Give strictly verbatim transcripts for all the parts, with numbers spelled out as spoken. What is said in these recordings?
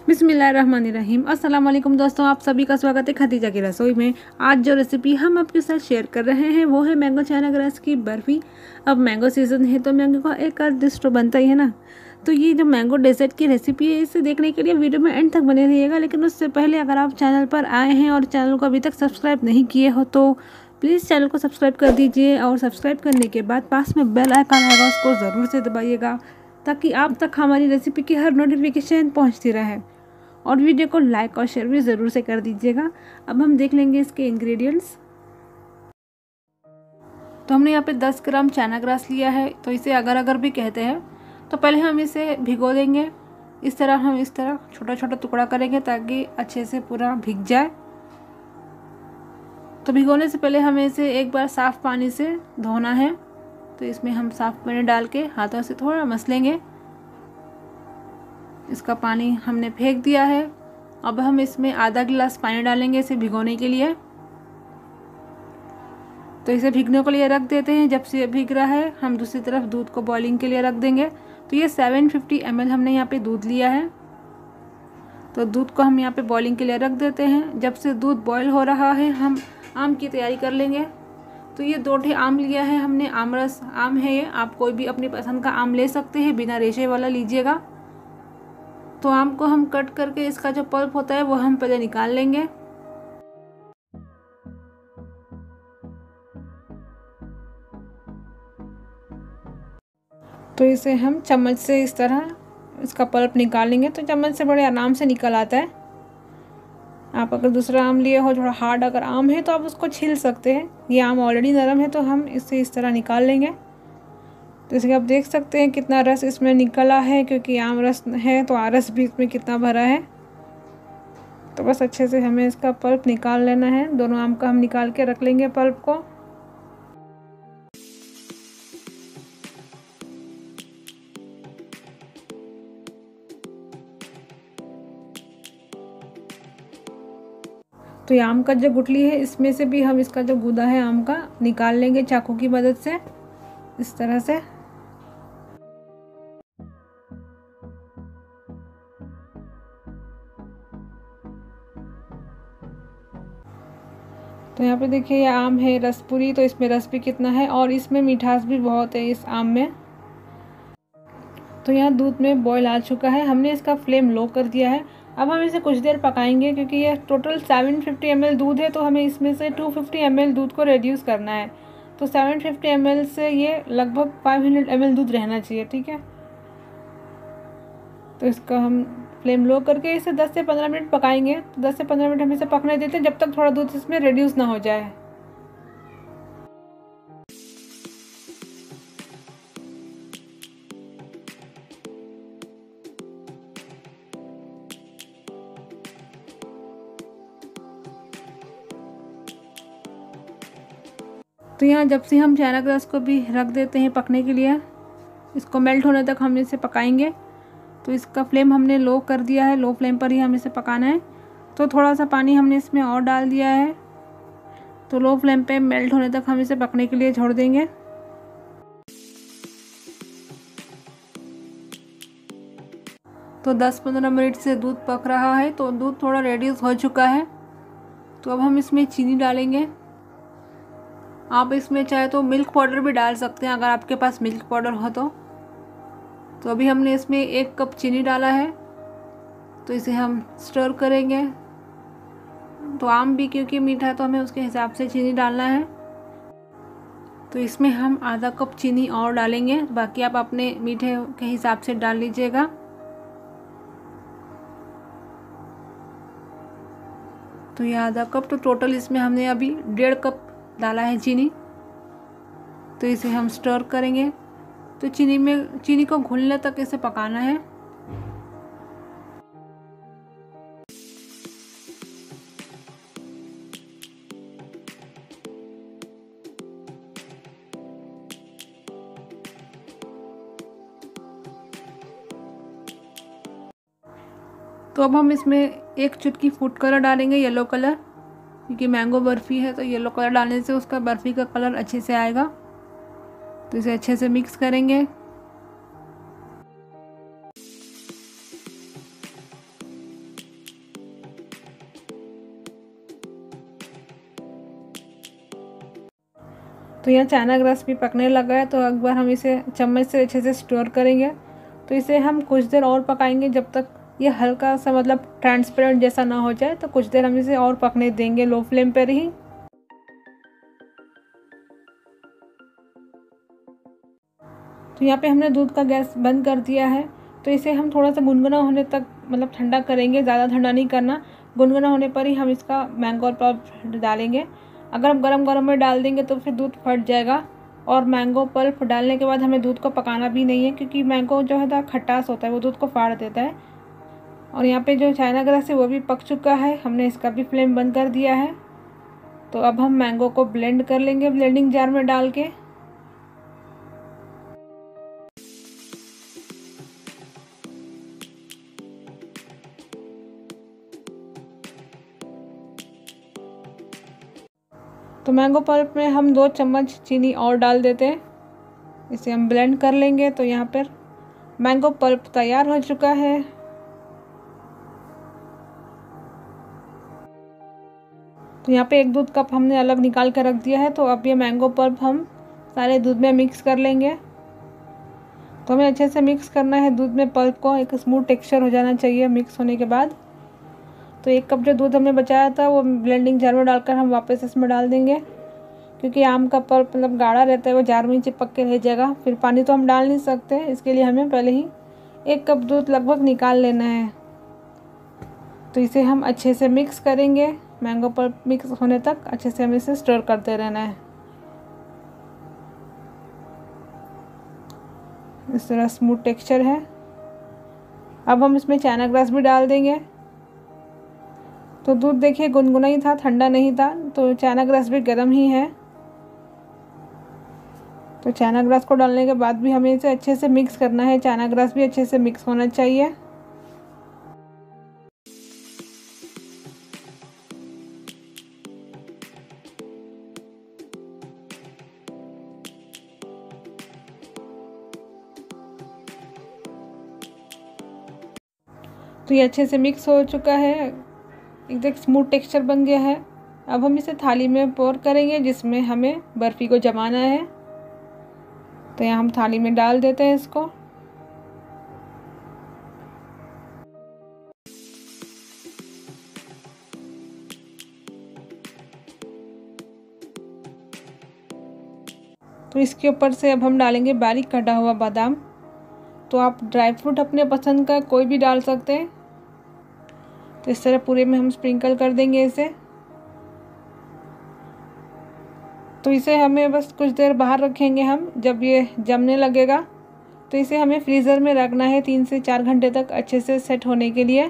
बिस्मिल्लाहिर्रहमानिर्रहीम। अस्सलाम वालेकुम दोस्तों, आप सभी का स्वागत है खदीजा की रसोई में। आज जो रेसिपी हम आपके साथ शेयर कर रहे हैं वो है मैंगो चाइना ग्रास की बर्फ़ी। अब मैंगो सीज़न है तो मैंगो का एक आध डिश तो बनता ही है ना। तो ये जो मैंगो डेजर्ट की रेसिपी है इसे देखने के लिए वीडियो में एंड तक बने रहिएगा। लेकिन उससे पहले अगर आप चैनल पर आए हैं और चैनल को अभी तक सब्सक्राइब नहीं किए हो तो प्लीज़ चैनल को सब्सक्राइब कर दीजिए, और सब्सक्राइब करने के बाद पास में बेल आइकन आएगा उसको ज़रूर से दबाइएगा ताकि आप तक हमारी रेसिपी की हर नोटिफिकेशन पहुंचती रहे। और वीडियो को लाइक और शेयर भी ज़रूर से कर दीजिएगा। अब हम देख लेंगे इसके इंग्रेडिएंट्स। तो हमने यहाँ पे दस ग्राम चाइना ग्रास लिया है, तो इसे अगर अगर भी कहते हैं। तो पहले हम इसे भिगो देंगे। इस तरह हम इस तरह छोटा छोटा टुकड़ा करेंगे ताकि अच्छे से पूरा भीग जाए। तो भिगोने से पहले हमें इसे एक बार साफ़ पानी से धोना है। तो इसमें हम साफ़ पानी डाल के हाथों से थोड़ा मसलेंगे। इसका पानी हमने फेंक दिया है। अब हम इसमें आधा गिलास पानी डालेंगे इसे भिगोने के लिए। तो इसे भीगने के लिए रख देते हैं। जब से भीग रहा है हम दूसरी तरफ दूध को बॉइलिंग के लिए रख देंगे। तो ये सात सौ पचास एम एल हमने यहाँ पे दूध लिया है। तो दूध को हम यहाँ पे बॉइलिंग के लिए रख देते हैं। जब से दूध बॉयल हो रहा है हम आम की तैयारी कर लेंगे। तो ये दो ठे आम लिया है हमने, आम रस आम है ये। आप कोई भी अपनी पसंद का आम ले सकते हैं, बिना रेशे वाला लीजिएगा। तो आम को हम कट करके इसका जो पल्प होता है वो हम पहले निकाल लेंगे। तो इसे हम चम्मच से इस तरह इसका पल्प निकाल लेंगे। तो चम्मच से बड़े आराम से निकल आता है। आप अगर दूसरा आम लिए हो, थोड़ा हार्ड अगर आम है तो आप उसको छील सकते हैं। ये आम ऑलरेडी नरम है तो हम इसे इस तरह निकाल लेंगे। तो इसके आप देख सकते हैं कितना रस इसमें निकला है, क्योंकि आम रस है तो रस भी इसमें कितना भरा है। तो बस अच्छे से हमें इसका पल्प निकाल लेना है। दोनों आम का हम निकाल के रख लेंगे पल्प को। तो ये आम का जो गुठली है इसमें से भी हम इसका जो गूदा है आम का निकाल लेंगे चाकू की मदद से, इस तरह से। तो यहाँ पे देखिए ये आम है रसपुरी, तो इसमें रस भी कितना है और इसमें मिठास भी बहुत है इस आम में। तो यहाँ दूध में बॉयल आ चुका है, हमने इसका फ्लेम लो कर दिया है। अब हम इसे कुछ देर पकाएंगे, क्योंकि ये टोटल सात सौ पचास एम एल दूध है तो हमें इसमें से दो सौ पचास एम एल दूध को रिड्यूस करना है। तो सात सौ पचास एम एल से ये लगभग पाँच सौ एम एल दूध रहना चाहिए, ठीक है। तो इसका हम फ्लेम लो करके इसे दस से पंद्रह मिनट पकाएंगे। तो दस से पंद्रह मिनट हम इसे पकने देते हैं जब तक थोड़ा दूध इसमें रिड्यूस ना हो जाए। तो यहाँ जब से हम चाइना ग्रास को भी रख देते हैं पकने के लिए, इसको मेल्ट होने तक हम इसे पकाएंगे। तो इसका फ्लेम हमने लो कर दिया है, लो फ्लेम पर ही हम इसे पकाना है। तो थोड़ा सा पानी हमने इसमें और डाल दिया है। तो लो फ्लेम पे मेल्ट होने तक हम इसे पकने के लिए छोड़ देंगे। तो दस पंद्रह मिनट से दूध पक रहा है, तो दूध थोड़ा रेड्यूस हो चुका है। तो अब हम इसमें चीनी डालेंगे। आप इसमें चाहे तो मिल्क पाउडर भी डाल सकते हैं अगर आपके पास मिल्क पाउडर हो तो। तो अभी हमने इसमें एक कप चीनी डाला है। तो इसे हम स्टर करेंगे। तो आम भी क्योंकि मीठा है तो हमें उसके हिसाब से चीनी डालना है। तो इसमें हम आधा कप चीनी और डालेंगे, बाकी आप अपने मीठे के हिसाब से डाल लीजिएगा। तो ये आधा कप, तो टोटल इसमें हमने अभी डेढ़ कप डाला है चीनी। तो इसे हम स्टर करेंगे। तो चीनी में चीनी को घुलने तक इसे पकाना है। तो अब हम इसमें एक चुटकी फूड कलर डालेंगे, येलो कलर, क्योंकि मैंगो बर्फ़ी है तो येलो कलर डालने से उसका बर्फ़ी का कलर अच्छे से आएगा। तो इसे अच्छे से मिक्स करेंगे। तो यहाँ चाइना ग्रास भी पकने लगा है, तो एक बार हम इसे चम्मच से अच्छे से स्टोर करेंगे। तो इसे हम कुछ देर और पकाएंगे जब तक ये हल्का सा मतलब ट्रांसपेरेंट जैसा ना हो जाए। तो कुछ देर हम इसे और पकने देंगे लो फ्लेम पर ही। तो यहाँ पे हमने दूध का गैस बंद कर दिया है। तो इसे हम थोड़ा सा गुनगुना होने तक मतलब ठंडा करेंगे, ज़्यादा ठंडा नहीं करना। गुनगुना होने पर ही हम इसका मैंगो पल्प डालेंगे। अगर हम गरम गरम में डाल देंगे तो फिर दूध फट जाएगा। और मैंगो पल्प डालने के बाद हमें दूध को पकाना भी नहीं है, क्योंकि मैंगो जो है खटास होता है वो दूध को फाड़ देता है। और यहाँ पे जो चाइना ग्रास है वो भी पक चुका है, हमने इसका भी फ्लेम बंद कर दिया है। तो अब हम मैंगो को ब्लेंड कर लेंगे ब्लेंडिंग जार में डाल के। तो मैंगो पल्प में हम दो चम्मच चीनी और डाल देते हैं, इसे हम ब्लेंड कर लेंगे। तो यहाँ पर मैंगो पल्प तैयार हो चुका है। तो यहाँ पे एक दूध कप हमने अलग निकाल कर रख दिया है। तो अब ये मैंगो पल्प हम सारे दूध में मिक्स कर लेंगे। तो हमें अच्छे से मिक्स करना है दूध में पल्प को, एक स्मूथ टेक्सचर हो जाना चाहिए मिक्स होने के बाद। तो एक कप जो दूध हमने बचाया था वो ब्लेंडिंग जार में डालकर हम वापस इसमें डाल देंगे, क्योंकि आम का पल्प मतलब गाढ़ा रहता है, वो जार में ही चिपक के रह जाएगा। फिर पानी तो हम डाल नहीं सकते, इसके लिए हमें पहले ही एक कप दूध लगभग निकाल लेना है। तो इसे हम अच्छे से मिक्स करेंगे, मैंगो पल्प मिक्स होने तक अच्छे से हमें इसे स्टर करते रहना है। इस तरह स्मूथ टेक्सचर है। अब हम इसमें चाइना ग्रास भी डाल देंगे। तो दूध देखिए गुनगुना ही था, ठंडा नहीं था। तो चाइना ग्रास भी गर्म ही है। तो चाइना ग्रास को डालने के बाद भी हमें इसे अच्छे से मिक्स करना है, चाइना ग्रास भी अच्छे से मिक्स होना चाहिए। तो ये अच्छे से मिक्स हो चुका है, एकदम स्मूथ टेक्सचर बन गया है। अब हम इसे थाली में पोर करेंगे जिसमें हमें बर्फ़ी को जमाना है। तो यहाँ हम थाली में डाल देते हैं इसको। तो इसके ऊपर से अब हम डालेंगे बारीक कटा हुआ बादाम। तो आप ड्राई फ्रूट अपने पसंद का कोई भी डाल सकते हैं। तो इस तरह पूरे में हम स्प्रिंकल कर देंगे इसे। तो इसे हमें बस कुछ देर बाहर रखेंगे हम, जब ये जमने लगेगा। तो इसे हमें फ्रीज़र में रखना है तीन से चार घंटे तक अच्छे से सेट होने के लिए।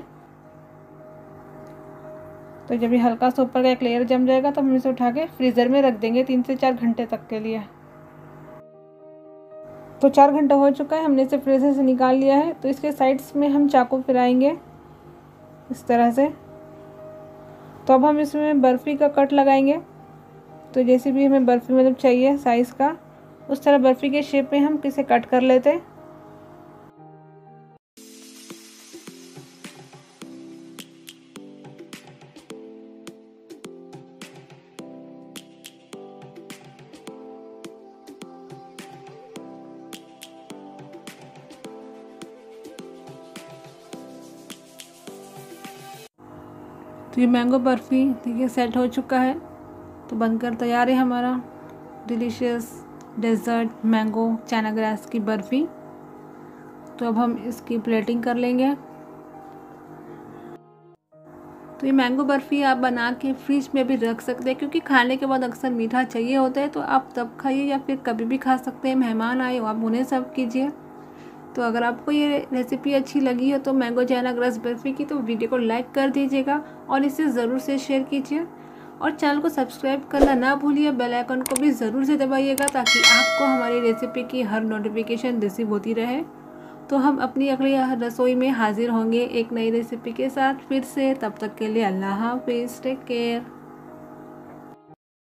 तो जब ये हल्का सा ऊपर का एक लेयर जम जाएगा तो हम इसे उठा के फ्रीज़र में रख देंगे तीन से चार घंटे तक के लिए। तो चार घंटा हो चुका है, हमने इसे फ्रीज़र से निकाल लिया है। तो इसके साइड्स में हम चाकू फिराएंगे इस तरह से। तो अब हम इसमें बर्फ़ी का कट लगाएंगे। तो जैसे भी हमें बर्फ़ी मतलब चाहिए साइज़ का, उस तरह बर्फ़ी के शेप में हम इसे कट कर लेते हैं। तो ये मैंगो बर्फ़ी देखिए सेट हो चुका है। तो बनकर तैयार है हमारा delicious dessert mango china grass की बर्फ़ी। तो अब हम इसकी प्लेटिंग कर लेंगे। तो ये मैंगो बर्फ़ी आप बना के फ्रिज में भी रख सकते हैं, क्योंकि खाने के बाद अक्सर मीठा चाहिए होता है। तो आप तब खाइए या फिर कभी भी खा सकते हैं। मेहमान आए हो आप उन्हें सर्व कीजिए। तो अगर आपको ये रेसिपी अच्छी लगी हो तो मैंगो चाइना ग्रास बर्फ़ी की, तो वीडियो को लाइक कर दीजिएगा और इसे ज़रूर से शेयर कीजिए। और चैनल को सब्सक्राइब करना ना भूलिए, बेल आइकन को भी ज़रूर से दबाइएगा ताकि आपको हमारी रेसिपी की हर नोटिफिकेशन रिसीव होती रहे। तो हम अपनी अगली रसोई में हाजिर होंगे एक नई रेसिपी के साथ फिर से। तब तक के लिए अल्लाह हाफिज़, टेक केयर।